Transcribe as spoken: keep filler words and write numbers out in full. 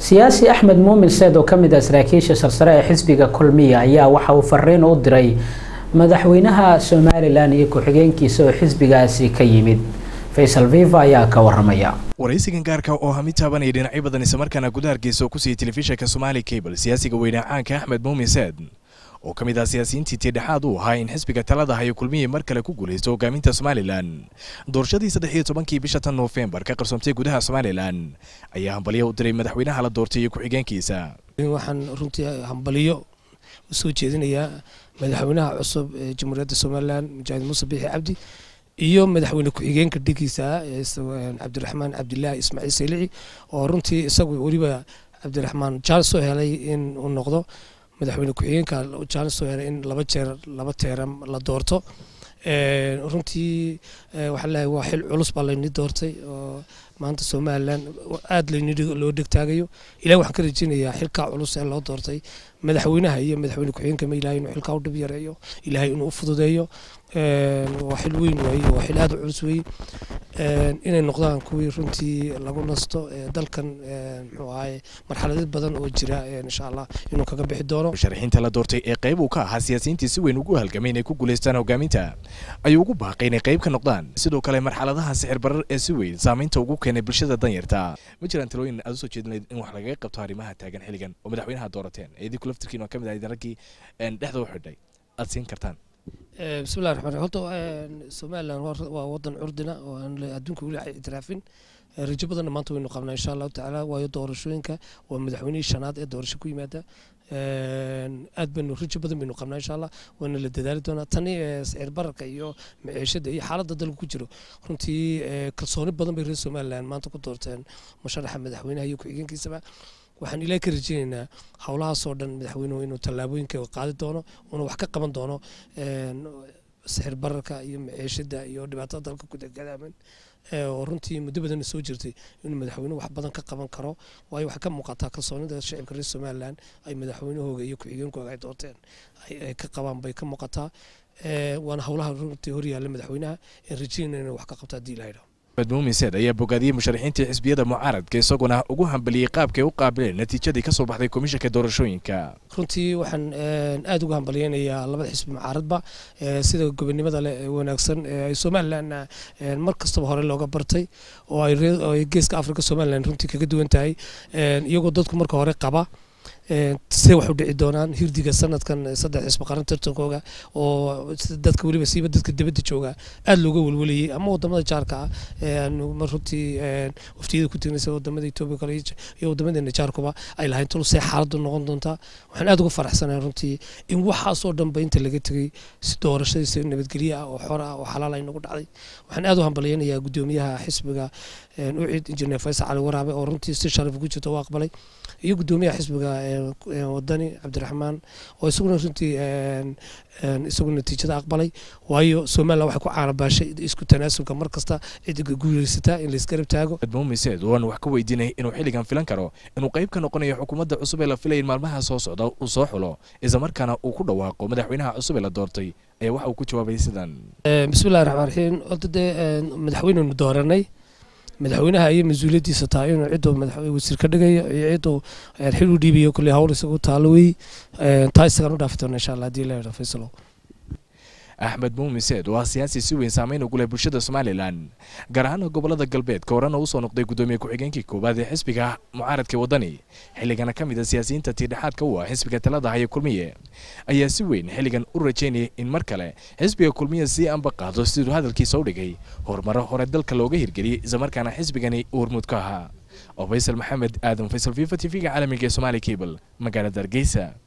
سياسي أحمد مومن سيد وكمد أسراكيش سرسراء حزبك كلمية أيا وحا وفرين ودري مدحوينها سوماليلان يكو حقينكي سو حزبك أسي كيميد فيصل فيفا أيا كورميا waraysigan gaarka oo hami taabanaya dhinacyo badan isla markaana gudaha Hargeysa ku siiyay telefishinka Somali Cable siyaasiga weyne caanka Axmed Muumin Saad oo kamid ah siyaasiyiintii tidhaxaad u ahaa in xisbiga talada hayo kulmiyay mar kale ku guuleysto hogaaminta Somaliland doorashadii saddex iyo tobankii bisha November ka qarsoontay gudaha Somaliland ayaa hambaliyo u diray madaxweynaha la doortay iyo ku xigeenkiisa waxaan runtii hambaliyo u soo jeedinayaa madaxweynaha cusub ee Jamhuuriyadda Somaliland Mujahid Muuse Biixi Cabdi iyo madaxweyne ku xigeenka dhigiisa Cabdiraxmaan Cabdilaahi Ismaaciil Saylici oo runtii isagu wariba Cabdiraxmaan Jalso helay in uu noqdo madaxweyne ku xigeenka Jalso helay in laba jeer laba teeram la doorto ee runtii waxa la waa xil culus baa la doortay oo maanta Somaliland aad loo dhigtaagayo ilaa waxaan ka rajaynayaa xilka culus ee loo doortay madaxweynaha iyo madaxweyne ku xigeenka Ilaahay inuu xilka u dhib yareeyo Ilaahay inuu u fududeeyo ee waa xil weyn way waa xil aad u culus way ee inay noqdaan kuwii runtii lagu nasto dalkan muxuu ahay marxalad badan oo jira insha Allah inuu kaga bixi doono sharaxinta la doortay ee qayb uu ka ahaa siyaasiyiintii si weyn ugu halgamay inay ku guuleystaan hogaaminta ayuu ugu baaqay inay qayb ka noqdaan sidoo kale marxaladaha sicir barar ee si weyn saameynta ugu keenay bulshada danyarta ma jiraan talooyin aad soo jeedinayd in wax laga qabto arrimaha taagan xiligan oo madaxweynaha doorateen eedii ku laftirkiin oo kamid ah daragii dhexda u xidhay aad siin kartaan بسم الله الرحمن الرحيم Somaliland waa wadan curdina oo aan adduunka wali itiraafin rajo badan maanta waynu qabnaa insha Allah taala waayo doorashooyinka waa madaxweynihii shanaad ee doorasho ku yimaada aad banu rajo badan baynu qabnaa insha Allah waana la dadaali doonaa tani sicir bararka iyo maciishada iyo xaaladda dalku ku jiro runtii kalsooni badan bay reer Somaliland maanta ku doorteen musharaxa madaxweynaha iyo ku xigeenkiisaba waxaan ilaa ka rajaynaynaa hawlahaas oo dhan madaxweynuhu inuu tallaabooyinka qaadi doono oo wax ka qaban doono een sixir bararka iyo maciishada iyo dhibaatada dalka ku degaaman ee runtii muddo badan soo jirtay inuu madaxweynuhu wax badan ka qaban karo waayo wax ka muuqata kalsoonida shacabka reer Somaliland ay madaxweynahooga iyo ku xigeenkooda ay doorteen ay ka qabaan bay ka muuqataa ee waana hawlaha runtii hor yaalla madaxweynaha in rajaynayna wax ka qabta diilaydo Axmed Muumin Saad ayaa bogaadiyay musharaxiintii xisbiyada mucaaradka isaguna ugu hambaliyay qaabkay u qaabileen natiijadii ka soo baxday komishanka doorashooyinka runtii waxaan aad ugu hambaliyaynayaa labada xisbi mucaaradba sida gobonimada leh wanaagsan ee Somaliland mar kasta hore looga bartay oo ay geeska Afrika Somaliland runtii kaga duwan tahay iyagoo dadku marka hore qaba si wax u dhici doonaan hirdiga sanadkan saddex xisbi qaran tartankooga oo dadka waliba siiba dadka dibadda jooga aad looga walwalayay ama wadamada jaarka ah ee martii waftiyada ku tirnaysa wadamada Itoobiya kale iyo wadamada jaarkuba ay lahayn tul si xaaladu noqon doonta waxaan aad ugu faraxsanahay runtii in waxa soo dhanba inta laga tagay si doorashadiisa nabadgelyo ah oo xor ah oo xalaal ah inagu dhacday waxaan aad u hambaliyaynayaa gudoomiyaha xisbiga ucid injineer Faysal Cali Waraabe oo runtii si sharaf ku jirto waa aqbalay iyo gudoomiyaha xisbiga wadani Cabdiraxmaan oo isaguna runtii isaguna natiijada aqbalay waayo Somaliland waxa ku caanabaashay isku tanaasulka mar kasta cid guuleysata in la iska rabtaago Muumin Saad oo wax ka weydiinay inuu xiligan filan karo inuu qayb ka noqonayo xukuumadda cusub ee la filayay maalmaha soo socda uu soo xulo isla markaana uu ku dhawaaqo madaxweynaha cusub ee la doortay ee waxa uu ku jawaabay sidan bismillaahir rahmaanir rahiim odde madaxweynuhu dooranay madaxweynaha iyo mas'uuliyadiisa taa inuu cid madaxweyne wasiir ka dhigayo iyo cid uu xil u dhiibiyo kulli hawl isagu taaloway taa isaga u dhaafto insha Allah hadii la yiraahdo Faysal Axmed Muumin Saad waa siyaasi si weyn saameyn ugu leh bulshada Somaliland gaar ahaan gobolada galbeedka horena uu soo noqday gudoomiye ku xigeenkii koobaad ee xisbiga mucaaradka wadani xilligan ka mid ah siyaasiyiinta tidhaxaadka u ah xisbiga talada haya kulmiye ayaa si weyn xilligan u rajaynay in mar kale xisbiga kulmiye si anba qaado sidoo hadalkiisa u dhigay horumar hore dalka looga hirgeliyay isla markaana xisbigani uu hormuud ka ahaa oo Faysal Maxamed Aadan Faysal Viva T V-ga caalamiga ee Somali Cable magaalada Hargeysa.